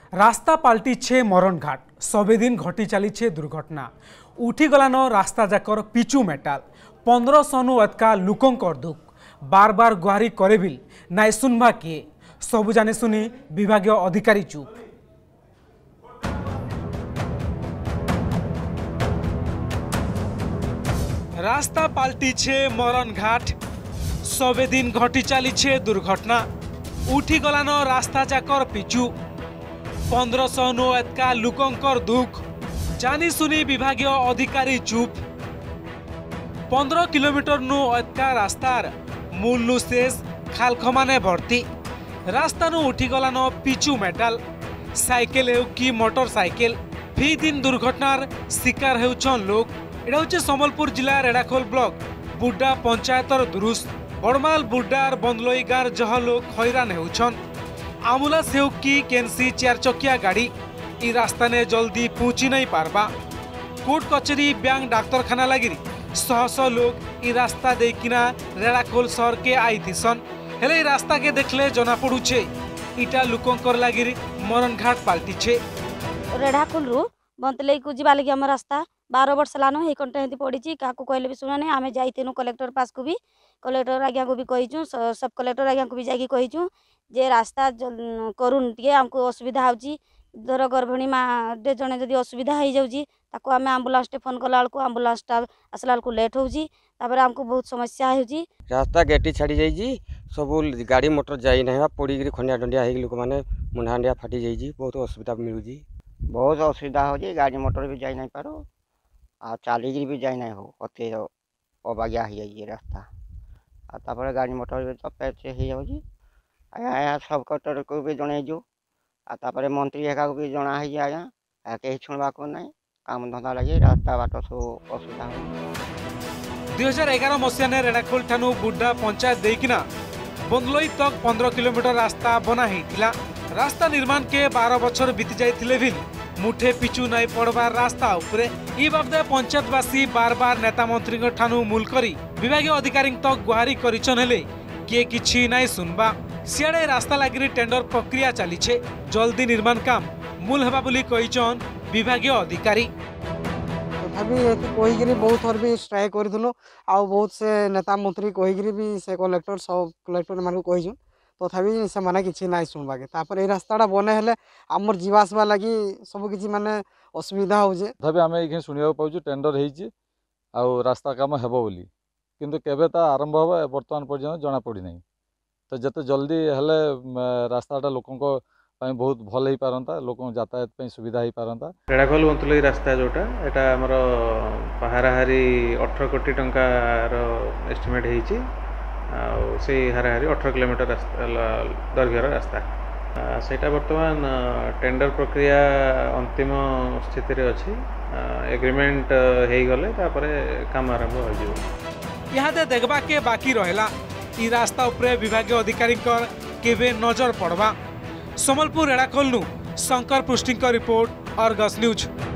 रास्ता पाल्टी मरण घाट सबेदिन घटी चली दुर्घटना उठी गलान रास्ता जाकर पिचु मेटाल 1500 नु अतका लुकंकर दुख बार बार गुहारी करे बिल नाई सुनवा किए सबु जाने सुनी विभागीय अधिकारी चुप। रास्ता पाल्टी मरण घाट सबेदिन घटी चली दुर्घटना उठी गलान रास्ता जाकर पिचु 1500 नु एतका लुकंकर दुख जानी सुनी विभागीय अधिकारी चुप। 15 किलोमीटर नु एतका रास्तार मूल नु शेष खालखमाने भर्ती रास्ता नु उठी गलान पिचु मेटाल साइकेल हेउ कि मोटरसाइकेल फी दिन दुर्घटनार शिकार हेउछन लोग। एटा होचे संबलपुर जिला रेडाखोल ब्लॉक बुड्डा पंचायतर दुरुस बड़माल बुड्डार बंदलोई गार जह लोग हैरान हेउछन। आमुला सेउ की केनसी 4 चकिया गाड़ी इ रास्ता ने जल्दी पहुंची नहीं पारबा। कोर्ट कचेरी बैंक डाक्तरखाना लगी शह शह लोग इ रास्ता देखिना रेडाखोल शहर के आई थिसन हेले रास्ता के देखले जना पड़ुछे इटा लुकंकर लगी मरण घाट पाल्टी। रेडाखोल रु बंतले को जीवा लगी हम रास्ता 12 वर्ष लानो हे कंटे पड़ी क्या कहले भी सुना नहीं। आम जाइनु कलेक्टर पास को भी कलेक्टर आज्ञा को भी कहीचु सब कलेक्टर आज्ञा को भी जाकि कहीचु जे रास्ता करूँ टे आमको असुविधा होची धर गर्भिणी माँ जड़े जदि असुविधा हो जाऊँगी ताको आम आम्बुलांस फोन कला बेलू आम्बुलांस आसला बेलू लेट होची आमको बहुत समस्या होची। रास्ता गेटी छाड़ी जाइए सब गाड़ी मोटर जाई ना पड़ी खंडिया डंडिया हो लोक मैंने मुंडा हंडिया फाटी जाइए बहुत असुविधा मिलूँ बहुत असुविधा हो गाड़ी मोटर भी जाई नहीं पारो आ चलिकी भी जाई नहीं हो अति अबाग्या हो जाइए रास्ता आ गाड़ी मोटर भी तपे हो जाऊँगी आया सब कलेक्टर को भी जनईजु आपर मंत्री हेका को भी जना आज्ञा कहीं शुणवा को नहीं काम धंदा लगे रास्ता बाट सब असुविधा। 2011 मसीह रेडाखोल ठानु बुड्डा पंचायत देकिना बंदलोई तक 15 किलोमीटर रास्ता बना होता। रास्ता निर्माण के 12 बछर बीती जाइथिले भी मुठे पिचु नहीं पड़बार रास्ता उपरे ई बाबदे पंचायतवासी बार बार नेता मंत्री ठानु मूल करी विभागीय अधिकारी तक गुहारी करिछन हेले किए किछि नहीं सुनबा। सियाड़े रास्ता लगी टेंडर प्रक्रिया चली जल्दी निर्माण काम मूल हेबा बोली कहिछन विभागीय अधिकारी। तथापि कहीकि बहुत थर भी स्ट्राइक करूँ आ बहुत से नेता मंत्री कहीकि भी से कलेक्टर सब कलेक्टर मान कहीचु तथापि से माने किछि नहीं सुनवाके तापर ए रास्ताटा बने हेले आमर जीवा आसवा लगी सब किछि माने असुविधा होजे। तथापि आम ये शुणा पाऊँ टेंडर होइछि आ रास्ता काम हेबो बोली किंतु केबे ता आरंभ हो वर्तमान पर्यंत जना पड़ी नहीं तो जिते जल्दी हेले रास्ताटा लोकों बहुत भल हो पारंता लोक यातायात सुविधा हो पारंता। रेडाखोल बंतलोई रास्ता जोटा एटा हमर हाराहारी 18 कोटी टंकार एस्टिमेट होइछि से हाराहारी 18 किलोमीटर दैर्घ्यर रास्ता सेटा वर्तमान टेंडर प्रक्रिया अंतिम स्थिति रे अछि एग्रीमेंट हेई गले तापरे काम आरंभ हो जिवो। यहाँ देखबा के बाकी रहेला इ रास्ता उपरे विभागीय अधिकारी केवे नजर पड़वा। संबलपुर रेडाखोल नु शंकर पृष्टि रिपोर्ट अर्गस न्यूज।